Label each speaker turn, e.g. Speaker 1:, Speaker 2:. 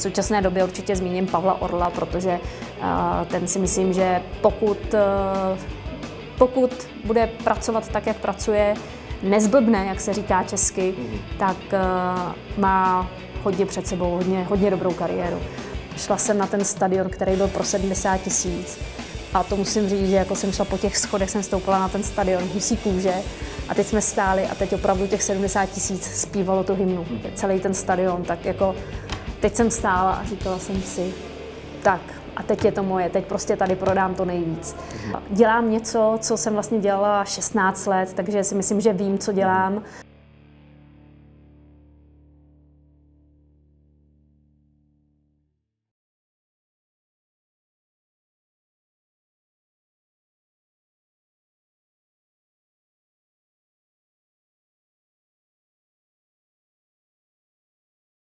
Speaker 1: současné době určitě zmíním Pavla Orla, protože ten si myslím, že pokud bude pracovat tak, jak pracuje, nezblbne, jak se říká česky, tak má hodně před sebou, hodně dobrou kariéru. Šla jsem na ten stadion, který byl pro 70 000 a to musím říct, že jako jsem šla po těch schodech, jsem stoupala na ten stadion husí kůže a teď jsme stáli a teď opravdu těch 70 000 zpívalo tu hymnu, celý ten stadion, tak jako teď jsem stála a říkala jsem si, tak a teď je to moje, teď prostě tady prodám to nejvíc. Dělám něco, co jsem vlastně dělala 16 let, takže si myslím, že vím, co dělám.